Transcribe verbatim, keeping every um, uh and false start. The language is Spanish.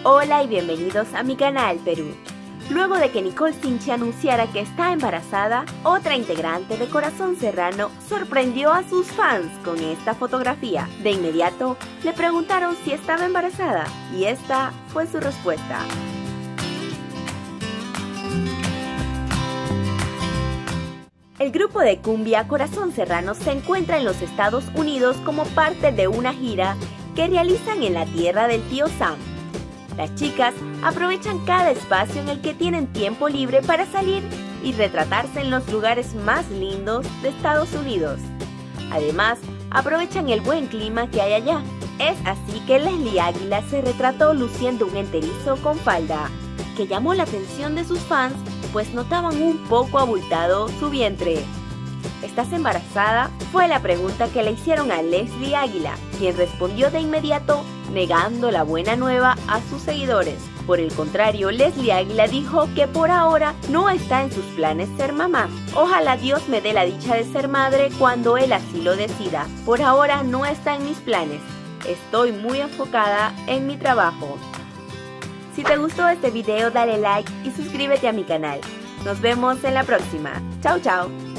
Hola y bienvenidos a mi canal Perú. Luego de que Nicole Sinchi anunciara que está embarazada, otra integrante de Corazón Serrano sorprendió a sus fans con esta fotografía. De inmediato le preguntaron si estaba embarazada y esta fue su respuesta. El grupo de cumbia Corazón Serrano se encuentra en los Estados Unidos como parte de una gira que realizan en la tierra del tío Sam. Las chicas aprovechan cada espacio en el que tienen tiempo libre para salir y retratarse en los lugares más lindos de Estados Unidos. Además, aprovechan el buen clima que hay allá. Es así que Leslie Águila se retrató luciendo un enterizo con falda, que llamó la atención de sus fans, pues notaban un poco abultado su vientre. ¿Estás embarazada?, fue la pregunta que le hicieron a Leslie Águila, quien respondió de inmediato negando la buena nueva a sus seguidores. Por el contrario, Leslie Águila dijo que por ahora no está en sus planes ser mamá. Ojalá Dios me dé la dicha de ser madre cuando Él así lo decida. Por ahora no está en mis planes. Estoy muy enfocada en mi trabajo. Si te gustó este video, dale like y suscríbete a mi canal. Nos vemos en la próxima. Chao, chao.